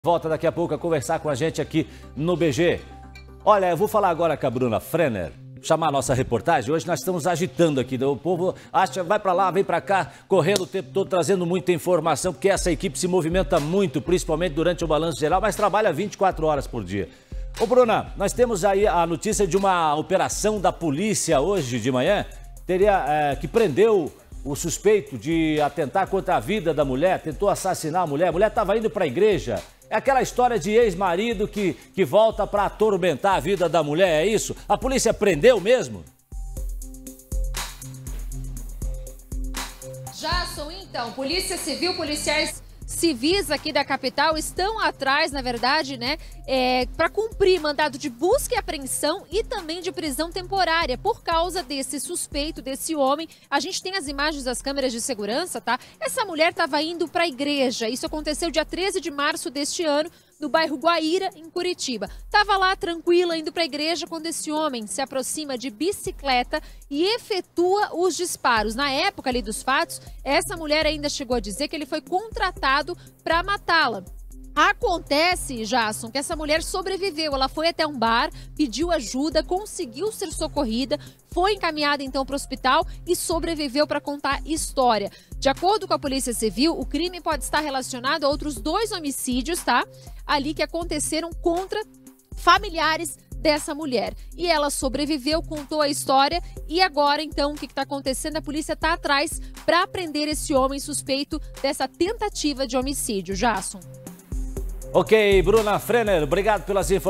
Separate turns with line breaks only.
Volta daqui a pouco a conversar com a gente aqui no BG. Olha, eu vou falar agora com a Bruna Frenner, chamar a nossa reportagem. Hoje nós estamos agitando aqui, o povo acha, vai para lá, vem para cá, correndo o tempo todo, trazendo muita informação, porque essa equipe se movimenta muito, principalmente durante o balanço geral, mas trabalha 24 horas por dia. Ô Bruna, nós temos aí a notícia de uma operação da polícia hoje de manhã, que prendeu o suspeito de atentar contra a vida da mulher, tentou assassinar a mulher estava indo para a igreja. É aquela história de ex-marido que volta para atormentar a vida da mulher, é isso? A polícia prendeu mesmo?
Jasson, então, Polícia Civil, policiais civis aqui da capital estão atrás, na verdade, né, para cumprir mandado de busca e apreensão e também de prisão temporária por causa desse suspeito, desse homem. A gente tem as imagens das câmeras de segurança, tá? Essa mulher estava indo para a igreja. Isso aconteceu dia 13 de março deste ano, no bairro Guaíra, em Curitiba. Estava lá tranquila, indo para a igreja, quando esse homem se aproxima de bicicleta e efetua os disparos. Na época ali dos fatos, essa mulher ainda chegou a dizer que ele foi contratado para matá-la. Acontece, Jasson, que essa mulher sobreviveu. Ela foi até um bar, pediu ajuda, conseguiu ser socorrida, foi encaminhada então para o hospital e sobreviveu para contar história. De acordo com a Polícia Civil, o crime pode estar relacionado a outros 2 homicídios, tá? Ali que aconteceram contra familiares dessa mulher. E ela sobreviveu, contou a história e agora, então, o que está acontecendo? A polícia está atrás para prender esse homem suspeito dessa tentativa de homicídio. Jasson.
Ok, Bruna Frenner, obrigado pelas informações.